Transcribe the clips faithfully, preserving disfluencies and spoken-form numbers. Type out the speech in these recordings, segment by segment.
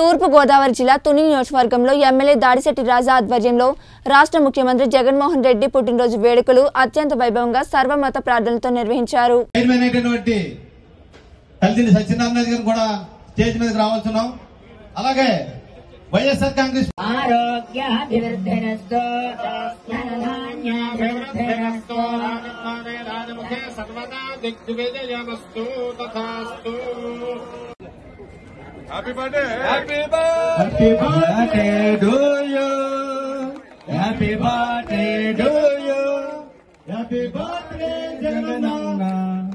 తూర్పు గోదావరి జిల్లా తుని నియోజకవర్గంలో ఎమ్మెల్యే దాడిశెట్టి రాజా ఆధ్వర్యంలో రాష్ట్ర ముఖ్యమంత్రి జగన్మోహన్ రెడ్డి పుట్టినరోజు వేడుకలు అత్యంత వైభవంగా సర్వమత ప్రార్థనలతో నిర్వహించారు. అలాగే YSR Congress Happy birthday! Happy birthday! Happy birthday to you! Happy birthday to you! Happy birthday, Jagannath!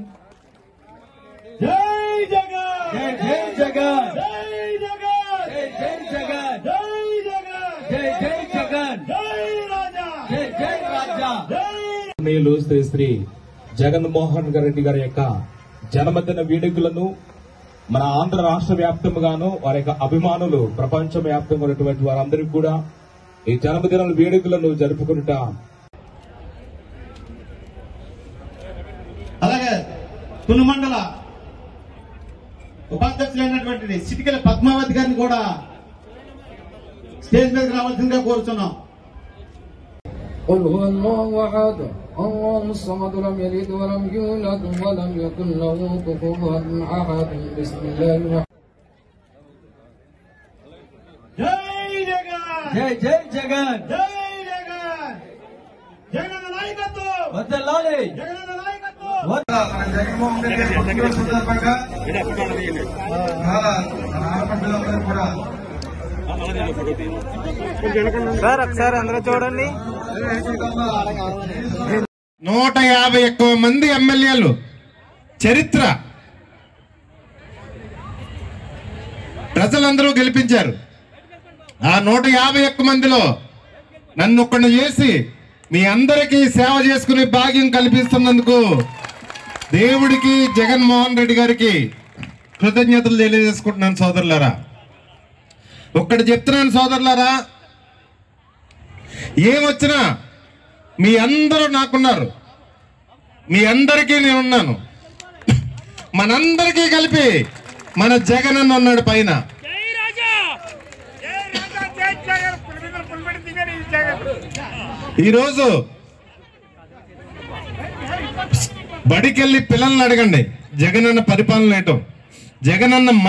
Jai Jagan! Jai Jai Jagan! Jai Jagan! Jai Jai Jagan! Jai Jagan! Jai Jai Jagan! Jai Raja! Jai Jai Raja! మేలు శ్రీ శ్రీ జగన్మోహన్ రెడ్డి గారి యొక్క జన్మదిన వేడుకలను మన ఆంధ్ర రాష్ట్ర వ్యాప్తంగాను వారి యొక్క అభిమానులు ప్రపంచ వ్యాప్తంగా ఉన్నటువంటి వారందరికీ కూడా ఈ జన్మదిన వేడుకలను జరుపుకుంటా. అలాగే తుని మండల ఉపాధ్యక్షులైనటువంటి సిటికల పద్మావతి గారిని కూడా స్టేజ్ మీదకి రావాల్సిందిగా కోరుతున్నాం. قل هو الله احد الله الصمد لم يلد ولم يولد ولم يكن له كفوا احد بسم الله الرحمن జై జగన్ జై జై జగన్ జై జగన్ జగన్ నాయకత్వం వదలాలి జగన్ నాయకత్వం జగన్మోహన్ రెడ్డి పుట్టినరోజు సందర్భంగా ఆడపడులందరూ కూడా సార్ ఒకసారి అందరూ చూడండి. నూట యాభై ఎక్కువ మంది ఎమ్మెల్యేలు చరిత్ర ప్రజలందరూ గెలిపించారు. ఆ నూట యాభై ఎక్కువ మందిలో నన్ను ఒక్కడిని చేసి మీ అందరికీ సేవ చేసుకునే భాగ్యం కల్పిస్తున్నందుకు దేవుడికి జగన్మోహన్ రెడ్డి గారికి కృతజ్ఞతలు తెలియజేసుకుంటున్నాను సోదరులారా. ఒక్కటి చెప్తున్నాను సోదరులారా, ఏమొచ్చినా మీ అందరూ నాకున్నారు, మీ అందరికీ నేనున్నాను. మనందరికీ కలిపి మన జగన్ అన్న ఉన్నాడు పైన. ఈరోజు బడికెళ్ళి పిల్లల్ని అడగండి జగన్ అన్న పరిపాలన ఏంటో. జగన్ అన్న